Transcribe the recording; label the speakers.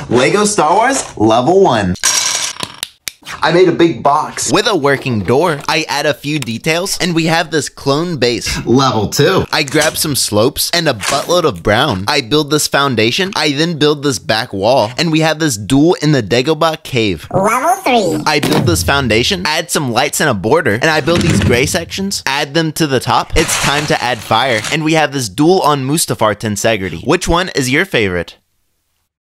Speaker 1: Lego Star Wars Level 1. I made a big box
Speaker 2: with a working door. I add a few details, and we have this clone base.
Speaker 1: Level 2.
Speaker 2: I grab some slopes and a buttload of brown. I build this foundation. I then build this back wall, and we have this duel in the Dagobah cave.
Speaker 3: Level 3.
Speaker 2: I build this foundation, add some lights and a border, and I build these gray sections, add them to the top. It's time to add fire, and we have this duel on Mustafar Tensegrity. Which one is your favorite?